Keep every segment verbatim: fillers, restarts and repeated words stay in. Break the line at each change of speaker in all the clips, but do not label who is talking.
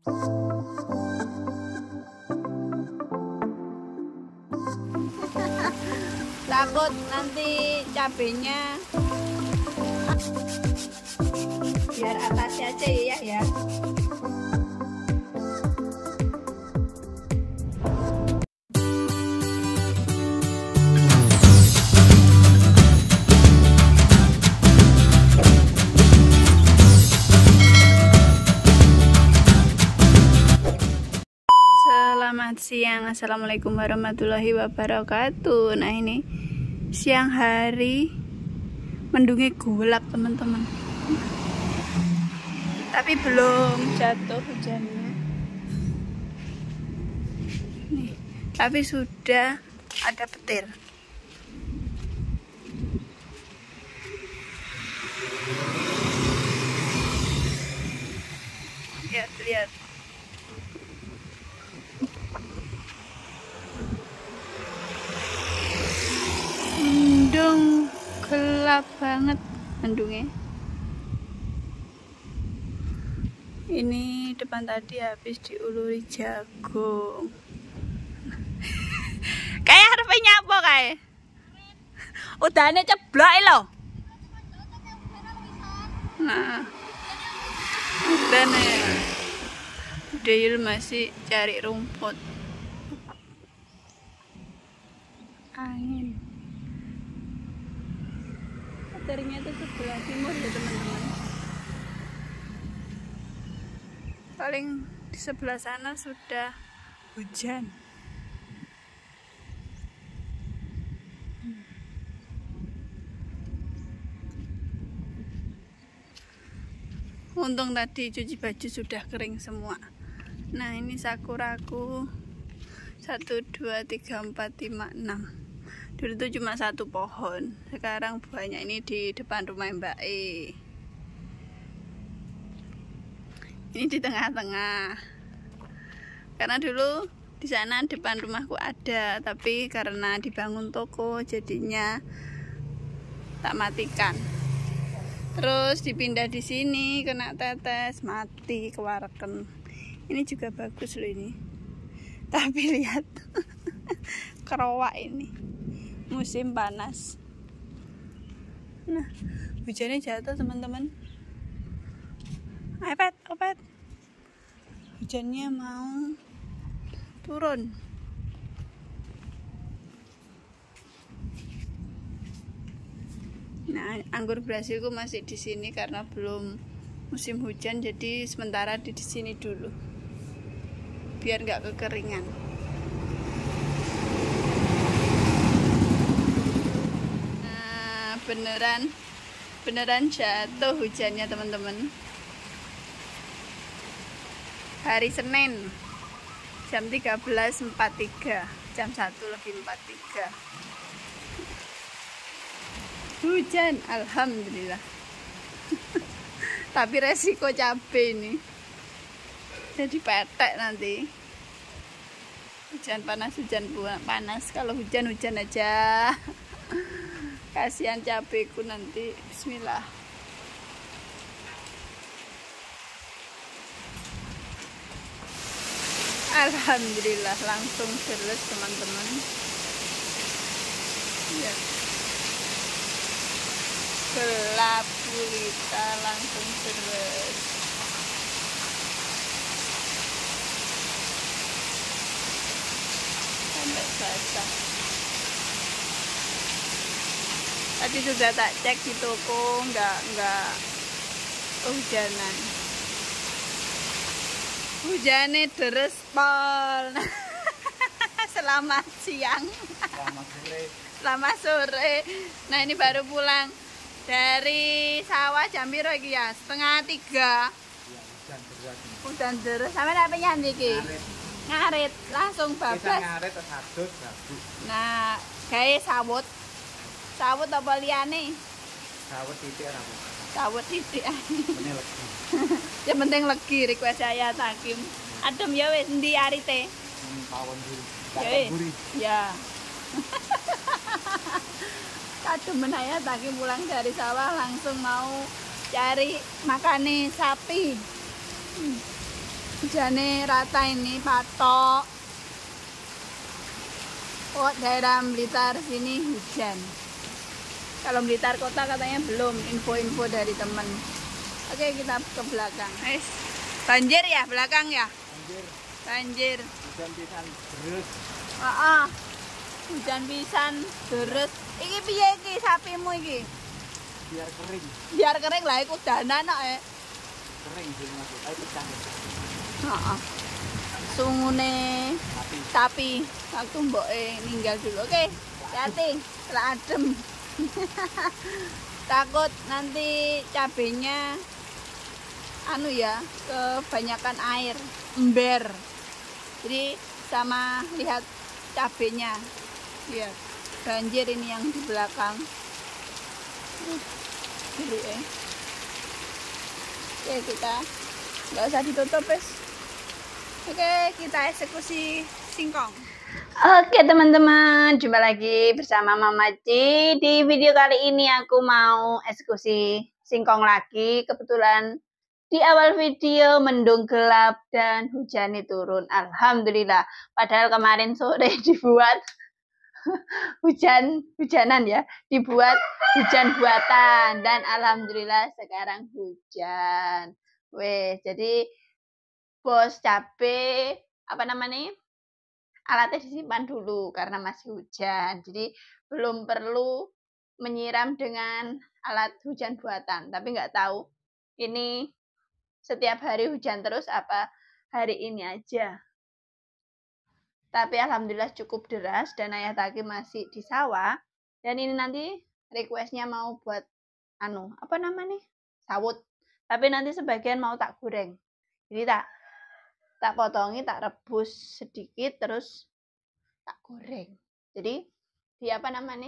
Takut nanti cabenya biar atasnya aja ya ya. Selamat siang, assalamualaikum warahmatullahi wabarakatuh. Nah ini siang hari mendungnya gelap teman-teman, tapi belum jatuh hujannya nih, tapi sudah ada petir. Lihat, lihat. Mendung gelap banget mendungnya. Ini depan tadi habis diuluri jagung. Kayak harusnya apa kayak? Udahnya ceblok loh. Nah, udahnya. Deyul masih cari rumput. Angin. Ternyata sebelah timur ya teman-teman. Paling di sebelah sana sudah hujan. Untung tadi cuci baju sudah kering semua. Nah ini sakuraku satu, dua, tiga, empat, lima, enam. Dulu itu cuma satu pohon, sekarang banyak ini di depan rumah Mbak E. Ini di tengah-tengah. Karena dulu di sana depan rumahku ada, tapi karena dibangun toko jadinya tak matikan. Terus dipindah di sini kena tetes, mati kewareken. Ini juga bagus loh ini. Tapi lihat kerowak ini. Musim panas. Nah, hujannya jatuh teman-teman. Ayo pet, oh pet. Hujannya mau turun. Nah, anggur Brasilku masih di sini karena belum musim hujan, jadi sementara di sini dulu. Biar nggak kekeringan. beneran beneran jatuh hujannya teman-teman. Hari Senin jam tiga belas empat puluh tiga, jam satu lebih empat puluh tiga. Hujan, alhamdulillah. Tapi resiko cabai ini jadi petek nanti. Hujan panas, hujan panas. Kalau hujan hujan aja. Kasihan cabeku nanti. Bismillah. Alhamdulillah langsung deres teman-teman. Ya. Gelap gulita langsung deres. Sampai basah. Tadi sudah tak cek di toko, enggak enggak hujanan. Hujannya deres pol. Selamat siang.
Selamat sore.
Selamat sore. Nah ini baru pulang dari sawah jam piro iki ya? Setengah tiga.
Ya, hujan deras.
Hujan deres. Sampeyan apa nyandi iki?
Ngarit.
Ngarit langsung bablas.
Kita ngarit terus adus bagus.
Nah, gawe sawut. Sawut apa liyane?
Sawut titik ora apa.
Sawut titik.
Ini legi.
Yang penting legi request saya Takim. Adem ya wis endi arite?
Hmm, pawon buri.
Ya wis.
Buri.
Ya. Kademen ya Takim pulang dari sawah langsung mau cari makane sapi. Hmm. Hujannya rata ini patok. Oh, daerah Blitar sini hujan. Kalau Blitar kota katanya belum, info-info dari temen. Oke, kita ke belakang. Guys, banjir ya belakang ya?
Banjir.
Banjir.
Hujan pisan terus.
Ah, ah. Hujan pisan terus. Iki piye iki sapimu iki?
Biar kering.
Biar kering lah iku danan kok e.
Kering sih masuk. Ayo pecah.
Heeh. Sungune
Tapi
sapi. Waktu mboke ninggal dulu. Oke, hati-hati. Setelah adem. Takut nanti cabenya anu ya, kebanyakan air, ember. Jadi sama lihat cabenya. Ya, banjir ini yang di belakang. Jadi eh. Oke, kita nggak usah ditutup, guys. Oke, kita eksekusi singkong. Oke teman-teman, jumpa lagi bersama Mama Ci. Di video kali ini aku mau eksekusi singkong lagi. Kebetulan di awal video mendung gelap dan hujan turun. Alhamdulillah. Padahal kemarin sore dibuat hujan hujanan ya, dibuat hujan buatan dan alhamdulillah sekarang hujan. Weh, jadi bos cabe apa namanya? Alatnya disimpan dulu karena masih hujan, jadi belum perlu menyiram dengan alat hujan buatan. Tapi nggak tahu ini setiap hari hujan terus apa hari ini aja. Tapi alhamdulillah cukup deras dan ayah Taki masih di sawah. Dan ini nanti requestnya mau buat anu apa namanya sawut. Tapi nanti sebagian mau tak goreng. Jadi tak tak potongi, tak rebus sedikit, terus tak goreng. Jadi di apa namanya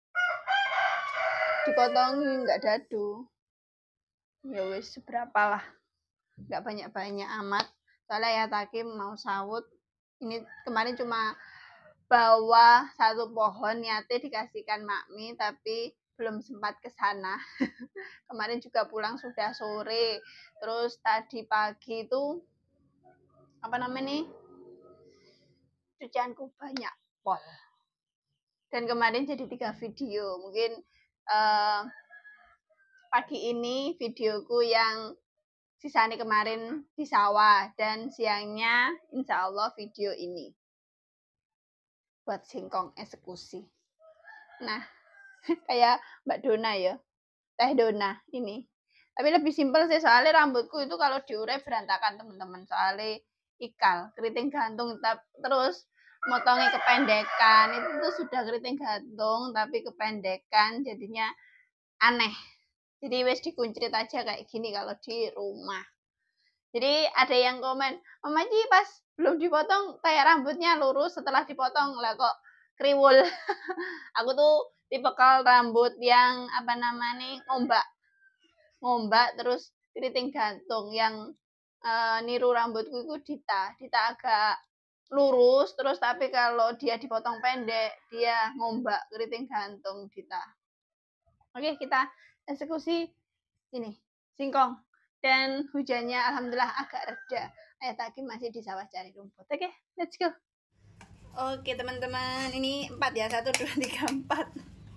dipotongi, nggak dadu. Ya wis seberapa lah, nggak banyak-banyak amat. Soalnya ya Takim mau sawut. Ini kemarin cuma bawa satu pohon, niatnya dikasihkan Makmi, tapi belum sempat ke sana. Kemarin juga pulang sudah sore. Terus tadi pagi itu apa namanya nih, cucianku banyak pol. Dan kemarin jadi tiga video. Mungkin uh, pagi ini videoku yang sisanya kemarin di sawah, dan siangnya insya Allah video ini buat singkong eksekusi. Nah, kayak Mbak Dona ya, Teh Dona ini. Tapi lebih simpel sih, soalnya rambutku itu kalau diurai berantakan teman-teman. Soalnya ikal, keriting gantung, terus motongnya kependekan. Itu tuh sudah keriting gantung tapi kependekan, jadinya aneh. Jadi wes dikuncrit aja kayak gini kalau di rumah. Jadi ada yang komen, Mama Ci pas belum dipotong kayak rambutnya lurus, setelah dipotong lah kok kriwul. Aku tuh tipikal rambut yang apa namanya ngombak. Ngombak terus keriting gantung, yang uh, niru rambutku itu Dita. Dita agak lurus terus, tapi kalau dia dipotong pendek dia ngombak keriting gantung Dita. Oke, kita eksekusi ini singkong, dan hujannya alhamdulillah agak reda. Ayah Taki masih di sawah cari rumput. Oke, let's go. Oke teman-teman, ini empat ya, satu dua tiga empat.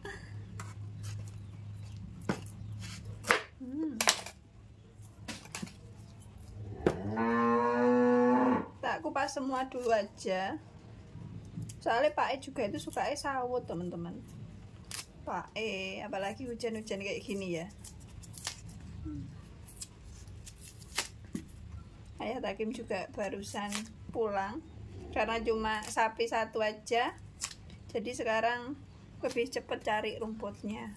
Hmm. Tak kupas semua dulu aja. Soalnya Pak E juga itu suka e sawut teman-teman. Pak E, apalagi hujan-hujan kayak gini ya. Hmm. Ayah Takim juga barusan pulang karena cuma sapi satu aja. Jadi sekarang lebih cepet cari rumputnya.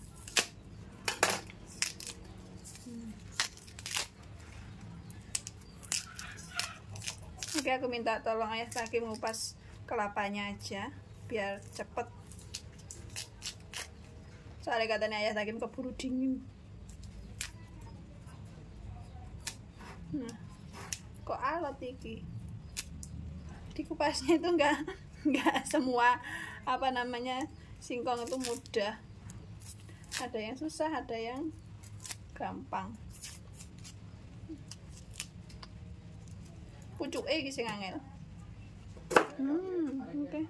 Oke, aku minta tolong ayah Takim ngupas kelapanya aja biar cepet. Soalnya katanya ayah Takim keburu dingin. Nah, kok alot iki? Dikupasnya itu enggak enggak semua apa namanya singkong itu mudah. Ada yang susah, ada yang gampang. pucuke iki sing angel. Hmm, oke. Okay.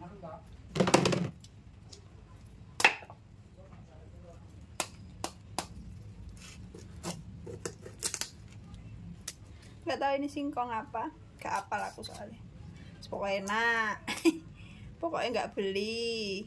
Gak tahu ini singkong apa, gak apal aku soalnya. Pokoknya enak. Pokoknya nggak beli.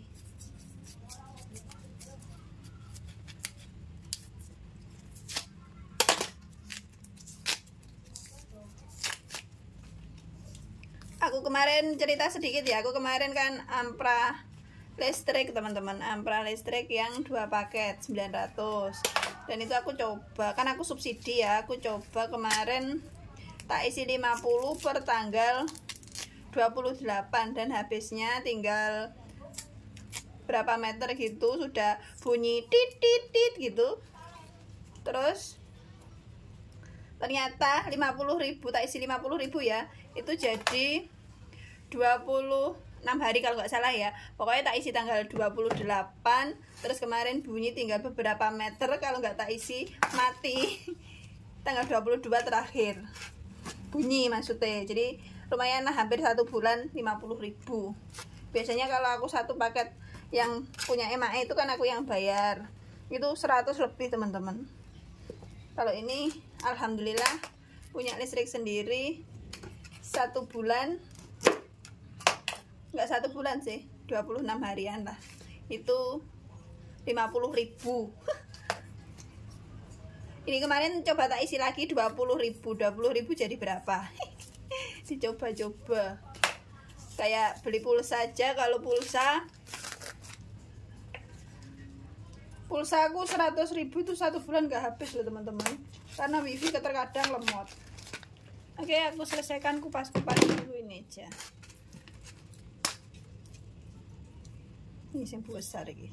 Aku kemarin cerita sedikit ya. Aku kemarin kan ampra listrik teman-teman, ampra listrik yang dua paket sembilan ratus. Dan itu aku coba, kan aku subsidi ya. Aku coba kemarin tak isi lima puluh per tanggal dua puluh delapan dan habisnya tinggal berapa meter gitu, sudah bunyi tit tit tit gitu. Terus ternyata lima puluh ribu, tak isi lima puluh ribu ya, itu jadi dua puluh enam hari kalau nggak salah ya. Pokoknya tak isi tanggal dua puluh delapan, terus kemarin bunyi tinggal beberapa meter, kalau nggak tak isi mati. Tanggal dua puluh dua terakhir bunyi maksudnya. Jadi lumayan lah, hampir satu bulan lima puluh ribu. Biasanya kalau aku satu paket yang punya E M A E itu kan aku yang bayar, itu seratus lebih teman-teman. Kalau ini alhamdulillah punya listrik sendiri satu bulan, nggak satu bulan sih, dua puluh enam harian lah, itu lima puluh ribu. Ini kemarin coba tak isi lagi dua puluh ribu, dua puluh ribu jadi berapa? Dicoba-coba. Kayak beli pulsa aja, kalau pulsa Pulsa aku seratus ribu itu satu bulan gak habis loh teman-teman. Karena wifi terkadang lemot. Oke, aku selesaikan kupas-kupas dulu ini aja. Ini yang besar lagi.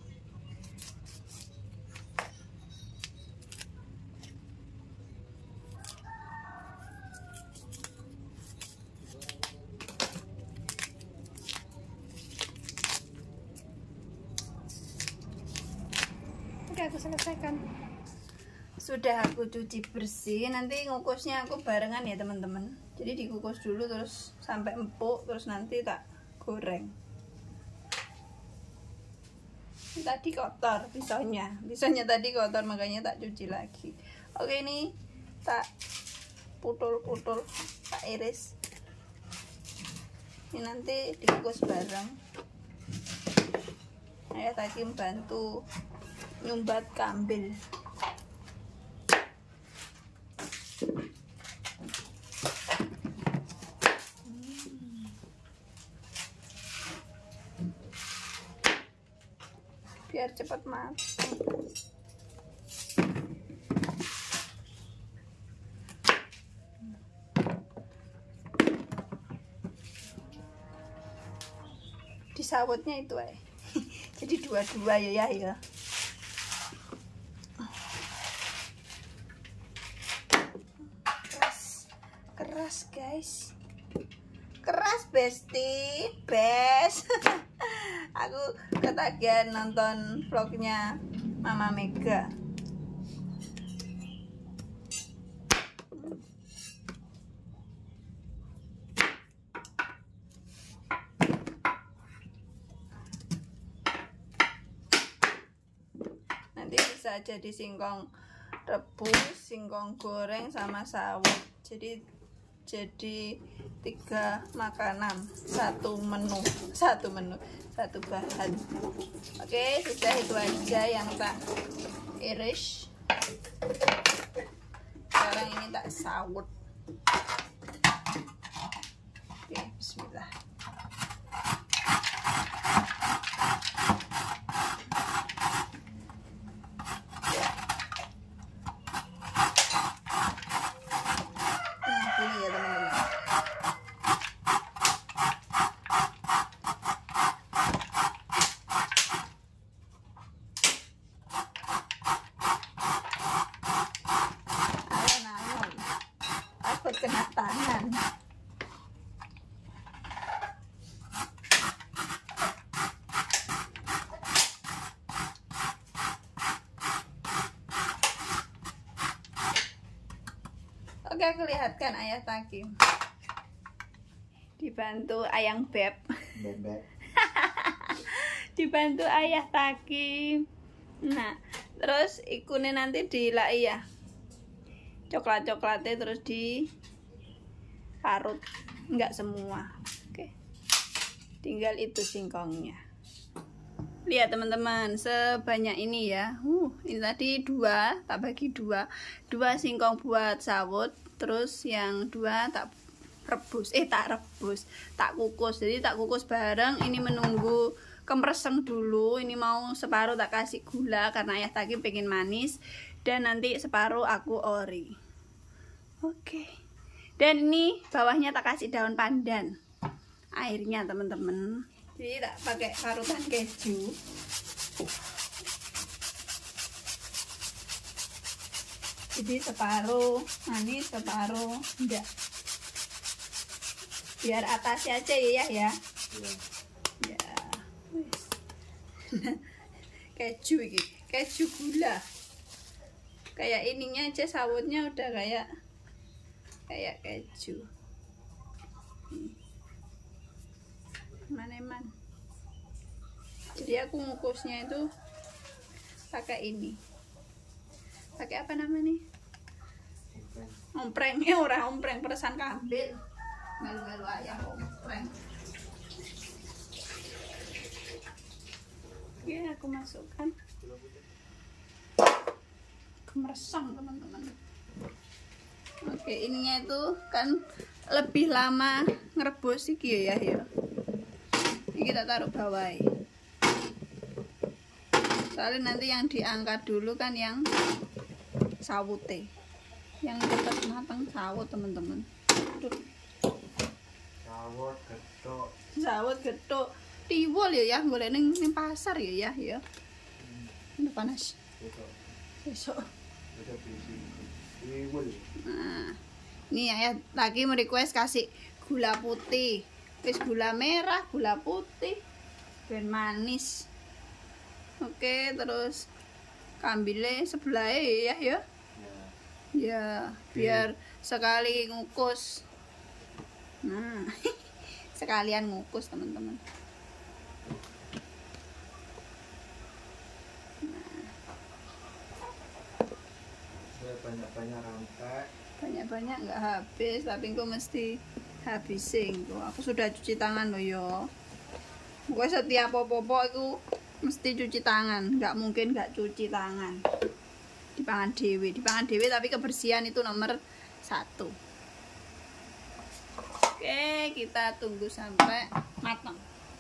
Oke, aku selesaikan. Sudah aku cuci bersih. Nanti ngukusnya aku barengan ya teman-teman. Jadi dikukus dulu terus sampai empuk, terus nanti tak goreng. Ini tadi kotor pisaunya. Pisaunya tadi kotor, makanya tak cuci lagi. Oke, ini tak putul-putul, tak iris. Ini nanti dikukus bareng. Ayah tadi membantu nyumbat kambil. Hmm. Biar cepat matang. Disawutnya itu eh. Jadi dua-dua ya ya. Keras guys, keras besti, best. Aku ketagihan nonton vlognya Mama Mega. Nanti bisa jadi singkong rebus, singkong goreng sama sawit. Jadi jadi tiga makanan, satu menu, satu menu, satu bahan. Oke, sudah itu aja yang tak iris. Sekarang ini tak sawut. Oke, bismillah. Kena tangan. Oke, aku lihatkan ayah Takim. dibantu ayang beb.
Bebek.
Dibantu ayah Taki. Nah, terus ikune nanti dilai ya. Coklat-coklatnya terus di parut, enggak semua. Oke. Tinggal itu singkongnya. Lihat teman-teman, sebanyak ini ya. Uh, ini tadi dua, tak bagi dua. Dua singkong buat sawut, terus yang dua tak rebus. Eh, tak rebus, tak kukus. Jadi tak kukus bareng. Ini menunggu kemereseng dulu. Ini mau separuh tak kasih gula karena ayah Taki pengen manis. Dan nanti separuh aku ori. Oke. Dan ini bawahnya tak kasih daun pandan. Airnya teman-teman. Jadi tak pakai parutan keju. Jadi separuh manis, separuh enggak. Biar atasnya aja ya ya. Ya. Wis. Keju ini, keju gula. Kayak ininya aja sawutnya udah kayak kayak keju. Mana-man. Jadi aku ngukusnya itu pakai ini. Pakai apa namanya? Ompreng. Ya ora ompreng, peresan kambil. Melu-melu ayam ompreng. Ya, aku masukkan. Kemeresang teman-teman. Oke, ininya itu kan lebih lama ngerebus iki ya ya. Ini kita taruh bawah. Soalnya nanti yang diangkat dulu kan yang sawute. Yang cepat matang sawut teman-teman.
Sawut getuk.
Sawut getuk. Tiwul ya ya, boleh ning ning pasar ya ya ya. Ini panas. Besok.
Besok bisi. Tiwul.
Nah, ini ayah lagi mau request kasih gula putih. Wis gula merah, gula putih, dan manis. Oke, terus kambilnya sebelahnya ya ya. Ya, biar sekali ngukus. Nah, sekalian ngukus teman-teman.
Banyak-banyak rantai.
Banyak-banyak nggak habis, tapi engko mesti habisin. Aku sudah cuci tangan loh yo. Pokoknya setiap popo-popo itu mesti cuci tangan, nggak mungkin nggak cuci tangan. Dipangan dewe, dipangan dewe tapi kebersihan itu nomor satu. Oke, kita tunggu sampai matang.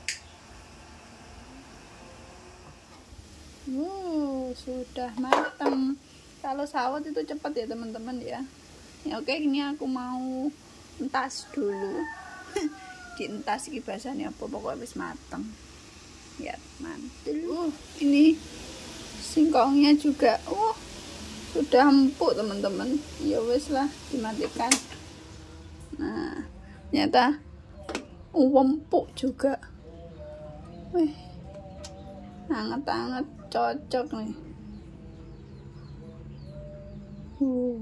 Uh, sudah matang. Kalau sawut itu cepat ya teman-teman ya. Ya oke, ini aku mau entas dulu. Dientas iki bahasane apa, pokoknya wis mateng. Ya, mantul. Uh, ini singkongnya juga uh sudah empuk teman-teman. Ya wis lah, dimatikan. Nah, ternyata empuk juga. Wih. Hangat-hangat cocok nih. Uh.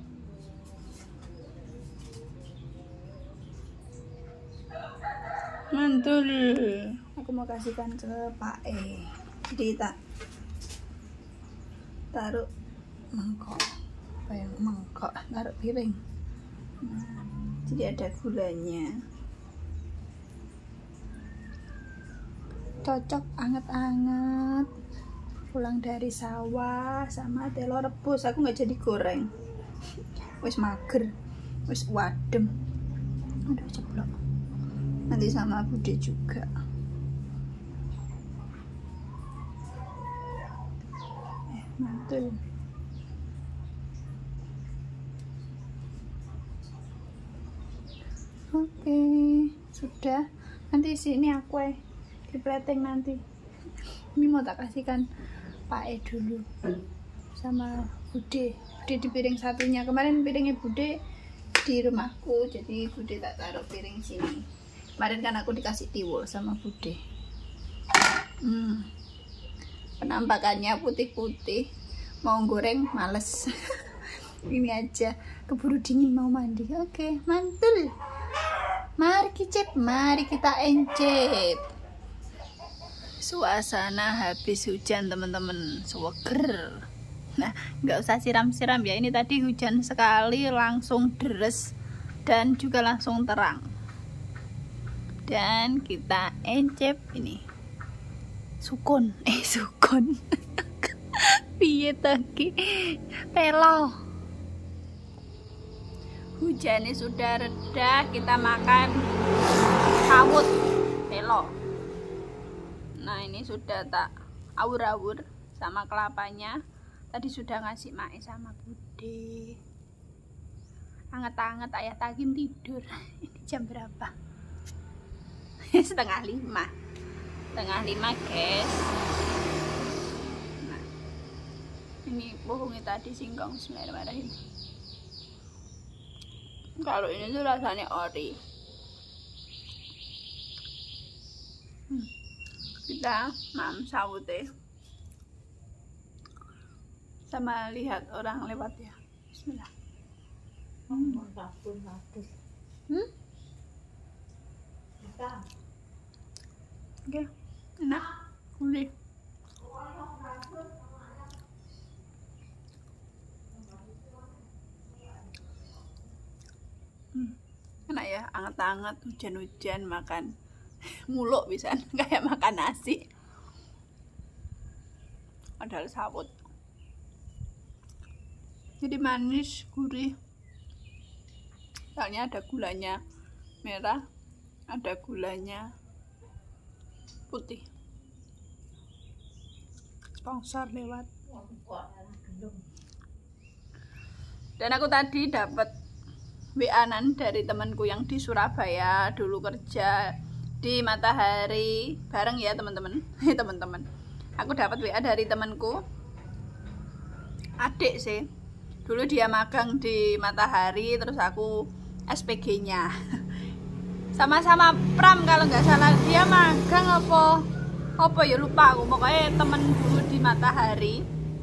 Mantul. Aku mau kasihkan ke Pak E. Jadi tak taruh mangkok. Apa yang mangkok? Taruh piring. Nah, jadi ada gulanya. Cocok anget-anget. Pulang dari sawah sama telur rebus. Aku nggak jadi goreng. Wis mager. Wis wadem. Aduh ceplok. Nanti sama Bude juga. Eh, mantul. Oke, sudah. Nanti sini aku eh di plating nanti. Ini mau tak kasihkan Pak E dulu sama Bude. Bude di piring satunya. Kemarin piringnya Bude di rumahku, jadi Bude tak taruh piring sini. Kemarin kan aku dikasih tiwul sama Bude. Hmm. Penampakannya putih-putih. Mau goreng males. Ini aja, keburu dingin mau mandi. Oke, mantul. Mari kicip, mari kita encep. Suasana habis hujan teman-teman, seger. Nah, nggak usah siram-siram ya. Ini tadi hujan sekali langsung deres dan juga langsung terang. Dan kita encep ini sukun, eh sukun. Piye tadi? Pelo. Hujannya sudah reda, kita makan sawut pelo. Nah, ini sudah tak awur-awur sama kelapanya. Tadi sudah ngasih mae sama bude. Anget-anget ayah Tagim tidur. Ini jam berapa? Setengah lima. Setengah lima guys. Nah, ini bohongnya tadi singkong. Bismillahirrahmanirrahim. Kalau ini tuh rasanya ori. Hmm. Kita mam sawut deh. Sama lihat orang lewat ya. Bismillah. Hmm. Hmm? Oke, enak, gurih. Hmm. Enak ya, anget-anget, hujan-hujan makan muluk bisa kayak makan nasi. Padahal sawut. Jadi manis, gurih. Soalnya ada gulanya merah, ada gulanya putih. Sponsor lewat. Dan aku tadi dapat W A-an dari temanku yang di Surabaya, dulu kerja di Matahari bareng ya teman-teman. Teman-teman. Aku dapat W A dari temanku. Adik sih. Dulu dia magang di Matahari, terus aku S P G-nya. Sama-sama Pram kalau nggak salah. Dia magang apa? Apa ya lupa aku. Pokoknya temen dulu di Matahari.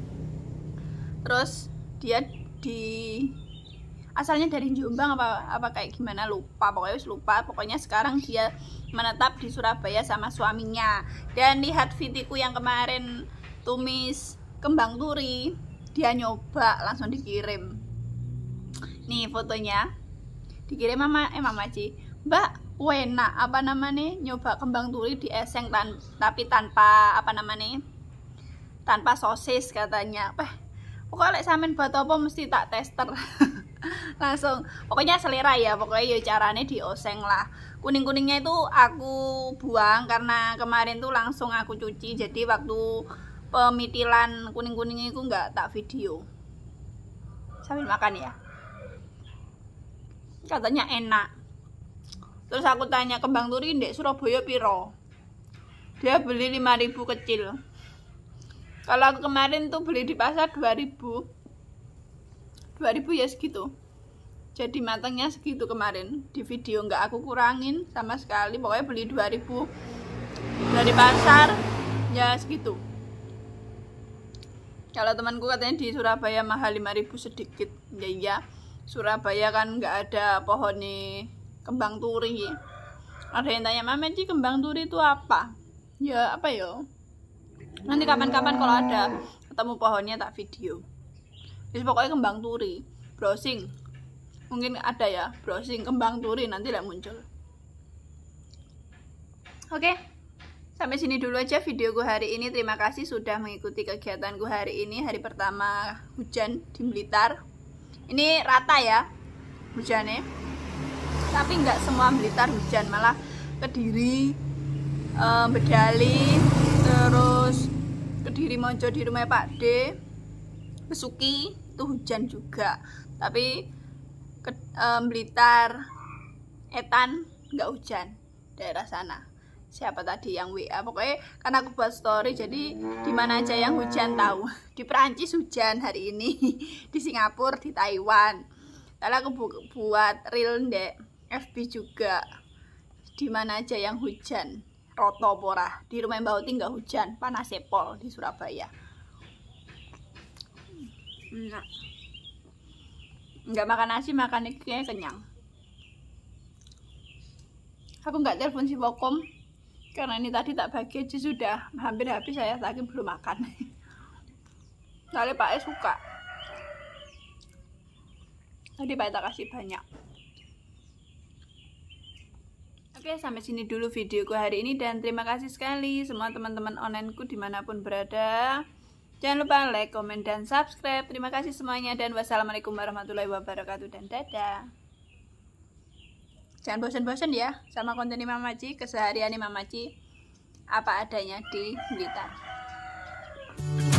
Terus dia di asalnya dari Jombang apa apa kayak gimana lupa, pokoknya lupa. Pokoknya sekarang dia menetap di Surabaya sama suaminya. Dan lihat videoku yang kemarin tumis kembang turi, dia nyoba langsung dikirim. Nih fotonya. Dikirim mama eh mama Ci. Mbak, enak apa namanya? Nyoba kembang turi di eseng tan tapi tanpa apa namanya? Tanpa sosis katanya. Eh, pokoknya lek sampean buat apa mesti tak tester. Langsung pokoknya selera ya, pokoknya ya caranya dioseng lah. Kuning-kuningnya itu aku buang karena kemarin tuh langsung aku cuci, jadi waktu pemitilan kuning-kuningnya itu nggak tak video. Sambil makan ya, katanya enak. Terus aku tanya kembang turi ndek Surabaya piro, dia beli lima ribu kecil. Kalau aku kemarin tuh beli di pasar dua ribu dua ribu ya segitu. Jadi matangnya segitu kemarin. Di video nggak aku kurangin sama sekali. Pokoknya beli dua ribu dari pasar ya segitu. Kalau temanku katanya di Surabaya mahal lima ribu sedikit. Ya iya, Surabaya kan nggak ada pohon nih kembang turi. Ada yang tanya, "Mama Ci, kembang turi itu apa?" Ya apa ya? Nanti kapan-kapan kalau ada ketemu pohonnya tak video. Jadi pokoknya kembang turi, browsing. Mungkin ada ya, browsing kembang turi nanti lah muncul. Oke, sampai sini dulu aja videoku hari ini. Terima kasih sudah mengikuti kegiatanku hari ini, hari pertama hujan di Blitar. Ini rata ya hujannya, tapi nggak semua Blitar hujan, malah Kediri, eh, Bedali, terus Kediri Mojo di rumah Pak D, Besuki itu hujan juga. Tapi ke, um, Blitar, Etan nggak hujan daerah sana. Siapa tadi yang W A? Pokoknya karena aku buat story, jadi di mana aja yang hujan tahu. Di Perancis hujan hari ini, di Singapura, di Taiwan. Lalu aku bu buat reel ndek F B juga. Di mana aja yang hujan. Roto pora. Di rumah Mbak Uti nggak hujan, panas sepol di Surabaya. Nah, nggak makan nasi, makan ini kayaknya kenyang. Aku nggak telepon si Bokom karena ini tadi tak bagi aja sudah hampir habis, saya lagi belum makan. Soalnya Pak E suka. Tadi Pak E tak kasih banyak. Oke, sampai sini dulu videoku hari ini dan terima kasih sekali semua teman-teman onlineku dimanapun berada. Jangan lupa like, komen, dan subscribe. Terima kasih semuanya dan wassalamualaikum warahmatullahi wabarakatuh dan dadah. Jangan bosan-bosan ya sama konten Imam Maci, keseharian Imam Maci apa adanya di Blitar.